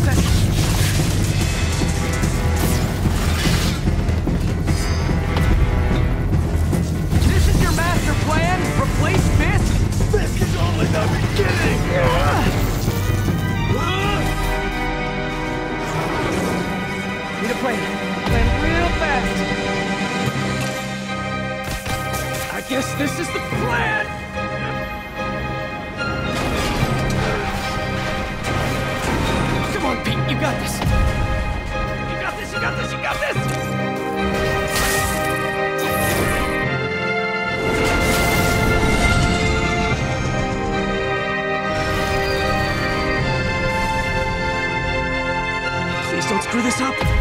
This is your master plan? Replace Fisk? This is only the beginning! Need a plan. Plan real fast. I guess this is the plan! Come on, Pete, you got this! You got this, you got this, you got this! Please don't screw this up!